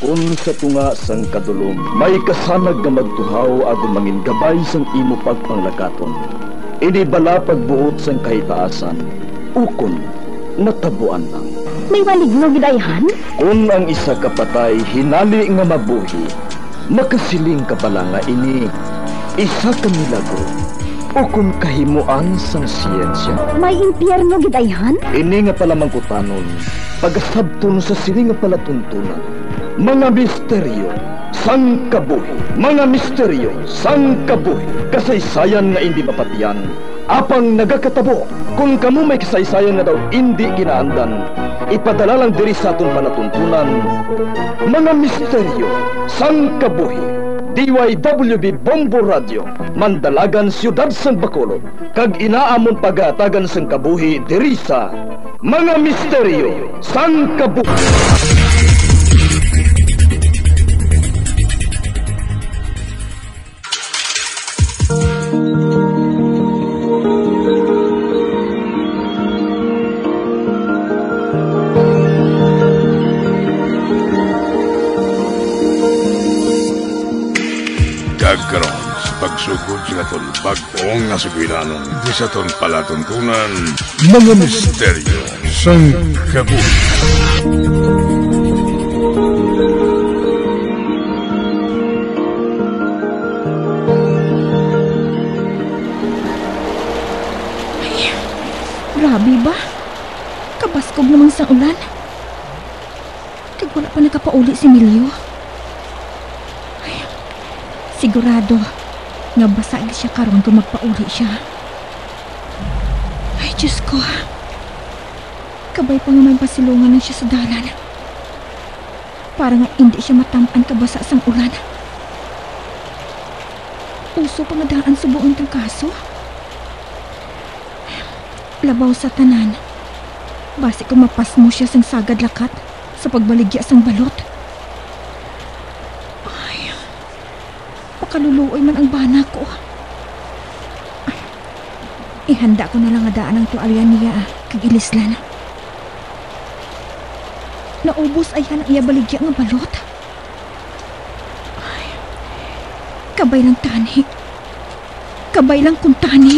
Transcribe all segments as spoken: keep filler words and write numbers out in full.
Kung sa tunga sang kadulom, may kasanag nga magtuhaw agon mangin gabay sang imo pagpanglakaton. Ini bala pagbuot sang kahitaasan, ukon natabuan lang. May maligno gidayhan? Kung ang isa kapatay hinali nga mabuhi, makasiling ka pala nga ini isa ka milagro o kung kahimuan sang siyensya. May impyerno gidayhan? Ini nga pala mangkutanon, pagasabton sa sili nga palatuntunan. Mga misteryo sang kabuhi, mga misteryo sang kabuhi, kasaysayan nga hindi mapatiyan, apang nagakatabo. Kung kamo may kasaysayan nga daw hindi ginaandan, ipadala lang diri sa atong palatuntunan. Mga misteryo sang kabuhi, D Y W B Bombo Radio, Mandalagan, Siyudad sang Bacolod, kag inaamon pagatagan sang kabuhi diri sa Mga Misteryo sang Kabuhi. Karon sa pagsugod sa katon bag-ong nga sugilanon di sa ton palatuntunan, Mga Misteryo sang Kabuhi. Ay, grabe ba? Kabaskog naman sa ulan. Kag wala pa nakapauli si Milyo. Sigurado nga basag siya karon kung magpauli siya. Ay, Diyos ko. Kabay pa nga may pasilungan na siya sa dalan. Para nga hindi siya matampan kabasa sang ulan. Uso pa nga daan subuon tang kaso. Labaw sa tanan. Basi kung mapas mo siya sang sagad lakat sa pagbaligya sang balot. Kaluluoy man ang bana ko. Ihanda ko na lang adaan ang tualya niya kag ilislan. Naubos ay yan ang iya baligya nga balot. Ay, kabay lang tani. Kabay lang kung tani.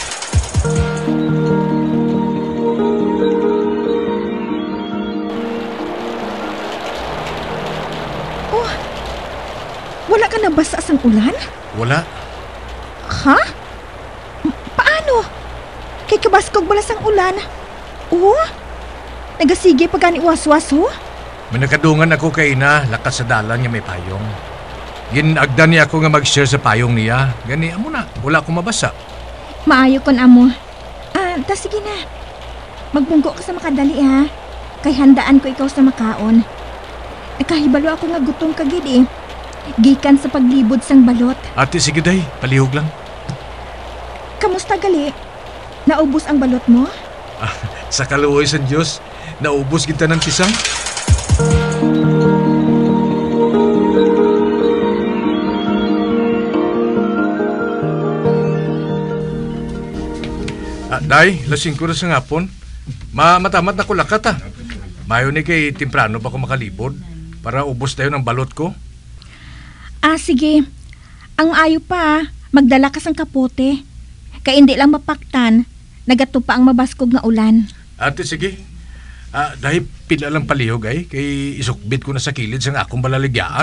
Wala ka nabasa sang ulan? Wala. Ha? Paano? Kay kabaskog bala sang ulan. Oo? Nagasige pa gani waswas ho? May nakadungan ako kay ina, lakas sa dalan nga may payong. Ginagdan niya ako nga mag-share sa payong niya. Gani, amo na, wala akong mabasa. Maayo kon amo. Ah, ta sige na. Magbunggo ka sa makadali ha. Kay handaan ko ikaw sa makaon. Nakahibalo ako nga gutom kagid eh. Gikan sa paglibod sang balot. Ate, sige day, palihog lang. Kamusta gali? Naubos ang balot mo? Ah, sa kaluoy sa Diyos, naubos kita ng tisang. Ah, day, lasing ko na sa ngapon. Ma matamat na ko lakat ah. Mayo ni kay temprano pa ko makalibod para ubos tayo ng balot ko. Ah, sige. Ang ayo pa, magdala ka sang kapote. Kaya hindi lang mapaktan, nagato pa ang mabaskog nga ulan. Ate, sige. Ah, dahil pila lang palihog ay, kay isukbit ko na sa kilid sang akong balaligyaan.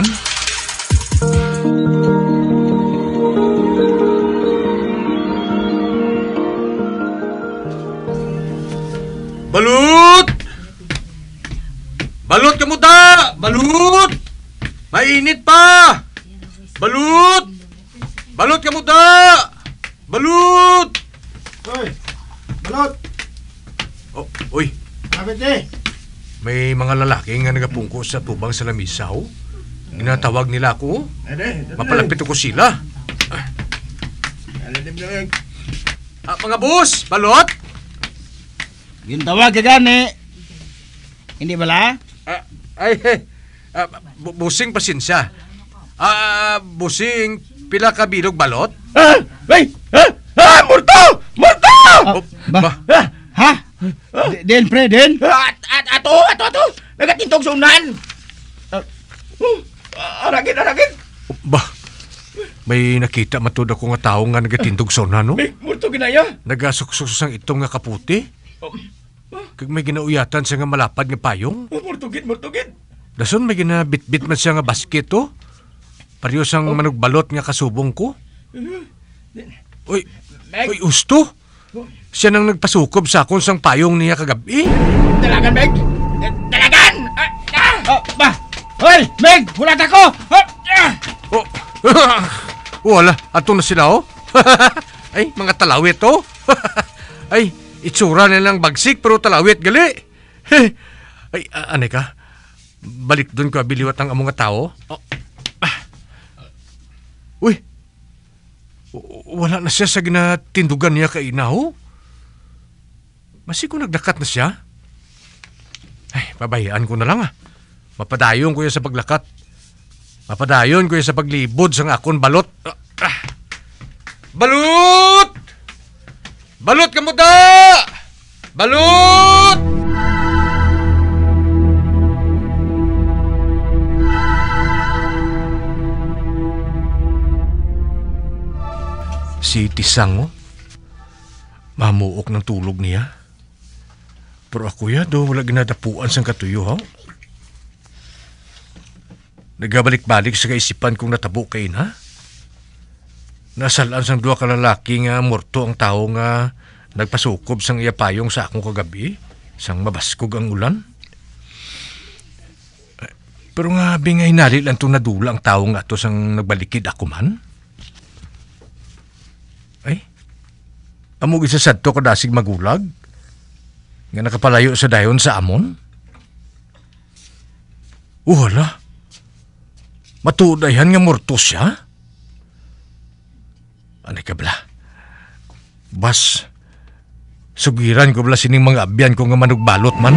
Balut! Balut ka mo ta! Balut! Mainit pa! Balut! Balut ka mo da! Balut! Hoy! Balut! Oh, uy. Kapit eh! May mga lalaki nga nagapungko sa tubang sa lamisaw. Ginatawag nila ako. Mapalapit ko sila. Ah, mga boss! Balot! Gintawag ka gani! Hindi bala? Ah, ay, ay. Ah, bu- busing pasensya. Ah, busing, pila ka bilog balot? Ah! Ay! Ah! Ah! Murto! Murto! Oh, ba? Ah! Ha? Den, pre, den? At, at, ato, ato, ato! Nagatintog sa unan! Uh, Oh, aragin, aragin. Ba, may nakita matod ako nga tao nga nagatindog sona, no? Mig, murto ginaya. Nagasuksus ang itong nga kaputi. Oh, Kag may ginauyatan siya nga malapad nga payong. oh, murtugid, murtugid. Dason may ginabitbit man siya nga basket, oh. Pareho sang manugbalot nga kasubong ko. Uy, Meg. uy, usto. Siya nang nagpasukob sa akong sang payong niya kagabi. Dalagan, Meg. Dalagan. Ah, ah. Oh, ba. Hoy, Meg, hulat ako. Oh, ah. Oh, wala. Ato na sila, oh. Ay, mga talawit, oh. Ay, itsura nilang bagsik pero talawit gali. Ay, uh, anay ka? Balik doon ko abiliwat ang among nga tao. Oh. Ah. Uy, w- wala na siya sa ginatindugan niya kay inaho. Masig ko nagdakat na siya. Ay, pabayaan ko na lang ah. Mapadayon ko yan sa paglakat. Mapadayon ko yan sa paglibod sa akon balot. Ah, ah. Balot! Balot ka mo da! Balot! Si Tisango, mamuok ng tulog niya. Pero ako ya, do wala ginadapuan sang katuyo, ha? Nagabalik-balik sa kaisipan kong natabo kay na. Nasalaan sang duwa ka lalaki nga morto ang tao nga nagpasukob sang iyapayong sa akong kagabi, sang mabaskog ang ulan. Pero nga bingay nari lang itong nadula ang tao nga to sang nagbalikid ako man. Ay, amog isasad to kadasig magulag nga nakapalayo sa dayon sa amon. Wala. Matudayan nga morto siya. Ano ka bala? Bas, sugiran ko bala sining mga abyan ko nga manugbalot man.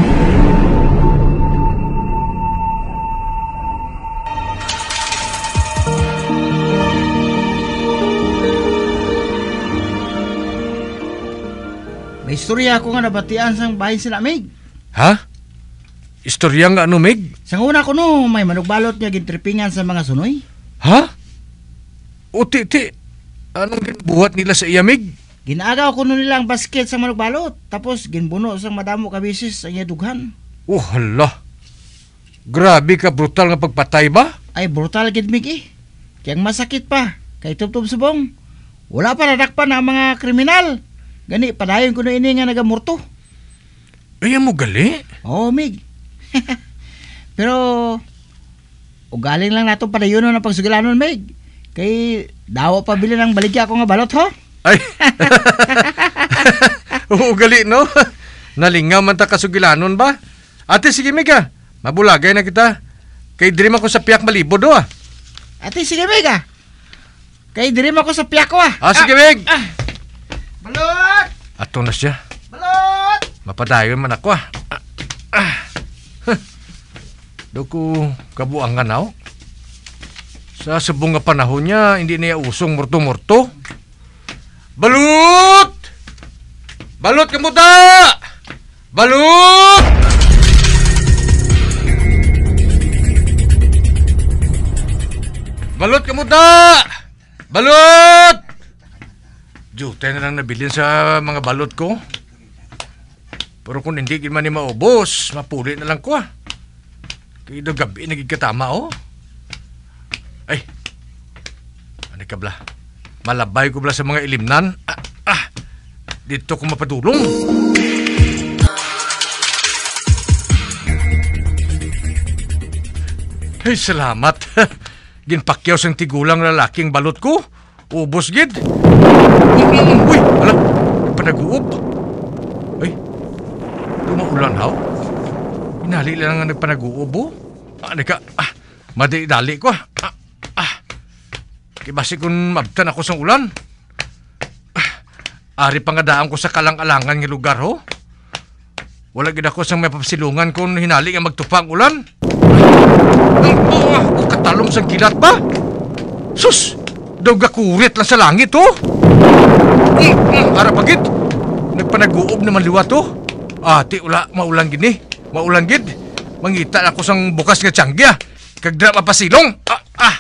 May istorya ako nga nabatian sang bahin sila, Mig. Ha? Istorya nga ano, Meg? Sang una ko no, may manugbalot niya gintripingan sa mga sunoy. Ha? O ti, ti, anong ginbuhat nila sa iya, Meg? Ginaagaw ko no nila ang basket sa manugbalot. Tapos ginbuno sang madamo kabisis ang iya dughan. Oh, hala. Grabe ka brutal nga pagpatay ba? Ay brutal gid, Mig eh. Kayang masakit pa. Kay tubtub subong. Wala pa nadakpan ang mga kriminal. Gani, padayon ko na ini nga nagamurto. Ay, mo gali? Oo, Mig. Pero, ugaling lang nato padayon ng pagsugilanon, Mig. Kay, dawa pa bili ng baligya ko nga balot, ho? Ay. Oo, gali, no? Nalingaw man ta kasugilanon ba? Ate, sige, Mig, ah. Mabulagay na kita. Kay dirim ako sa piyak malibod, do, ah. Ate, sige, Mig, ah. Kay dirim ako sa piyak ko, ah. Ah, sige, Mig. Ah. Balot! Ato na siya. Balot! Mapadayon man ako, ah. Ah. ah. Huh. Do ko kabuangan na, oh. Sa subong nga panahon niya, hindi niya usong murto-murto. Balut! Balot ka mo da! Balut! Balot ka mo da! Balot! Jutay na lang nabilin sa mga balot ko. Pero kung hindi man ni maubos, mapuli na lang ko, ah. Kaya daw gabi nagigkatama, oh. Ay, ano ka bla? Malabay ko bla sa mga ilimnan. Ah, ah, dito ko mapadulong. Ay, salamat. Ginpakyaw sang tigulang lalaking balot ko. Ubos gid. Uy, ala, panag-uub. Ay, dumaulan haw. Inali lang nga nagpanag-uub, oh. Ano ka, ah, madali-dali ko, ah. Ah, kibasi kung mabtan ako sa ulan. Ah, ari pa nga daan ko sa kalang-alangan ng lugar, ho. Wala gid ako sang may papasilungan kung hinali nga magtupang ulan. Ay, oh, ah, oh, katalong sang kilat ba? Sus! Daw gakurit lang sa langit, oh. Mm, mm, ara pagit. Nagpanag-uob naman liwat, oh. Ati, ula, maulang gini. Maulang gid. Mangita ako sang bukas nga tiyanggi, ah. Kag dira mapasilong. Ah, ah.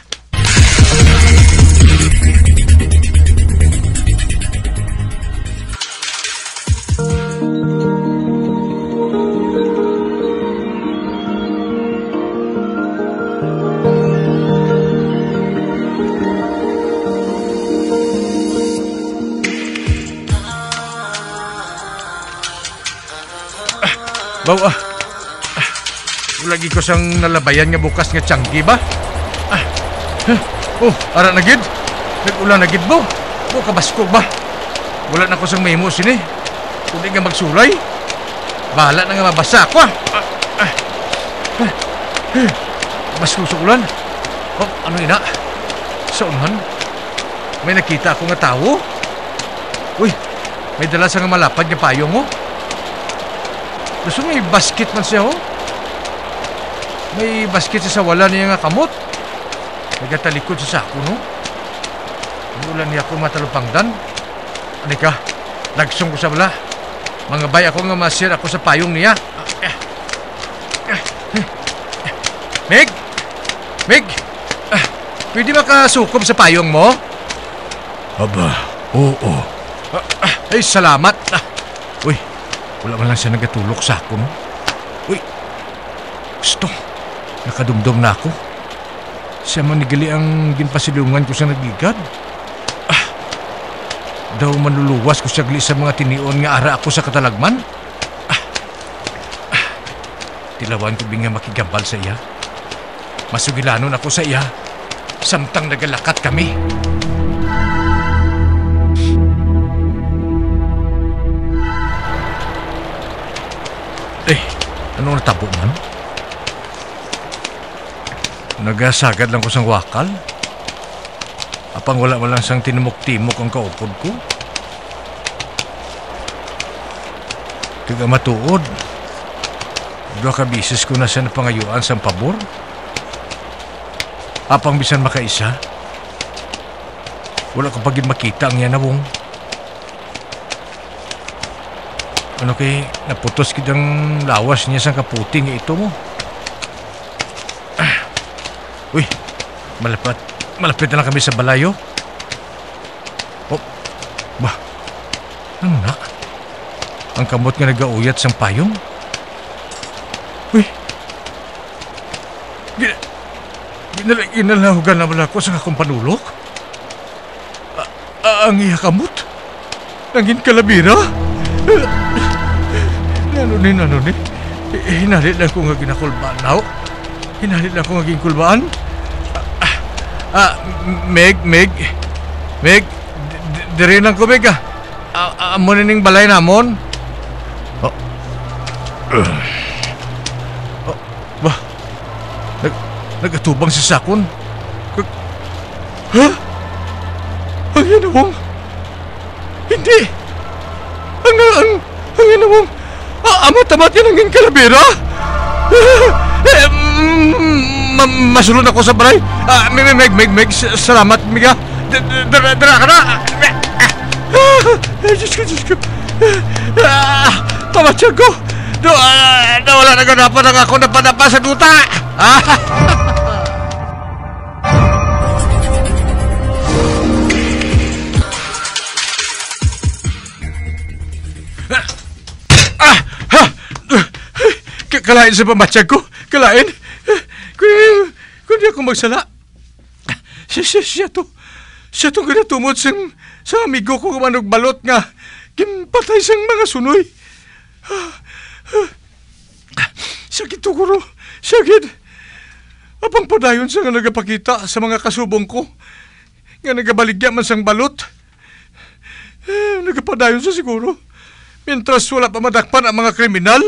Baw, ah. ah. Lagi ko siyang nalabayan nga bukas nga tiyanggi ba? Ah. Huh. Oh, ara na gid. Nag-ulan na gid, baw. Oh, kabasko ba? Wala na ko siyang mahimo sini. Kundi nga magsulay. Bahala na nga mabasa ako, ah. ah. ah. ah. Basko sa ulan. Oh, ano ina? Sa unahan? May nakita ako nga tao. Uy, may dala sa nga malapad nga payong, oh. Gusto may basket man siya, oh. May basket siya sa wala niya nga kamot. Nagatalikod siya sa ako, no? Ulan niya ako matalupangdan. Ano ka? Lagsong ko sa wala. Mga bay ako nga masir ako sa payong niya. Meg! Meg! Ah, pwede makasukob sa payong mo? Aba, oo. Ah, ah, ay, salamat. Ah. Uy, wala man lang siya nagatulok sa ako, no? Uy, gusto. Nakadumdum na ako. Siya manigali ang ginpasilungan ko sa nagligad. Ah, daw manluluwas ko siya gali sa mga tinion nga ara ako sa katalagman. Ah, ah, tilawan ko binga makigambal sa iya. Masugilanon ako sa iya. Samtang nagalakat kami. Eh, anong natabo man? Nagasagad lang ko sang wakal. Apang wala man lang sang tinumok-timok ang kaupod ko. Tiga matuod. Dua ka bisis ko na siya napangayuan sang pabor. Apang bisan makaisa. Wala ko pagin makita ang yanawong. Ano kay naputos kidang lawas niya sang kaputing ito mo. Ah. Uy, malapit. Malapit na lang kami sa balayo. Oh, bah. Ano na? Ang kamot nga nagauyat sang payong. Uy. Gina, ginala, ginalahugan naman ako sa akong panulok. A, a, ang iya kamot. Nangin kalabira. Ano ni, ano ni? Hinalit lang ko nga ginakulbaan now. Hinalit lang ko nga ginkulbaan. Ah, ah, Meg, Meg. Meg, diri lang ko, Meg, ah. Ah, amo na ning balay namon. Oh. Uh. Oh, bah. Nag, nagatubang sa sakon. Ha? Ang yanawang. Hindi. Ang, ang, ang yanawang. Ah, amat-amat yan ang kalabira. Eh, mm, masulod ako sa balay. Ah, Meg, Meg, Meg, Meg, salamat, Miga. Dara, dara ka na. Ah, Diyos ko, Diyos ko. Ah, pamatsyan ko. Do, ah, nawala na ganapan ang ako napadapa sa duta. Ah, kalain sa pamatsag ko. Kalain. Kung, kung di ako magsala. Siya, siya, siya to. Siya to ganatumot sa, sa amigo ko kumanog balot nga. Kimpatay sang mga sunoy. Sakit to kuro. Sakit. Apang padayon sa nga nagapakita sa mga kasubong ko. Nga nagabaligya man sang balot. Nagapadayon sa siguro. Mientras wala pa madakpan ang mga kriminal.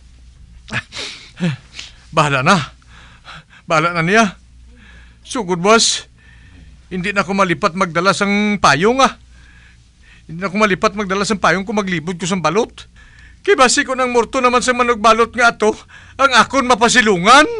Bahala na. Bahala na niya. Sugod, boss. Hindi na ako malipat magdala sang payong, ah. Hindi na ako malipat magdala sang payong kung maglibod ko sang balot. Kaya basi ko ng morto naman sa manogbalot nga ato, ang akon mapasilungan.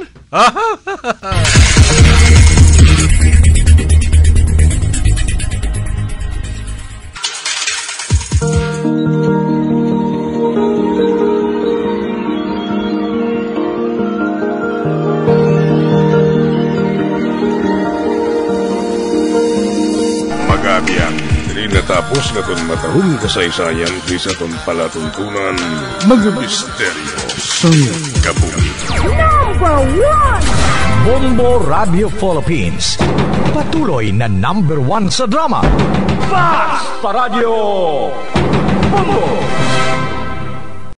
matapos na ton matahong kasaysayan di sa ton palatuntunan, mga misteryo sa kabuhi. Number one! Bombo Radio Philippines. Patuloy na number one sa drama. Basta Radio Bombo!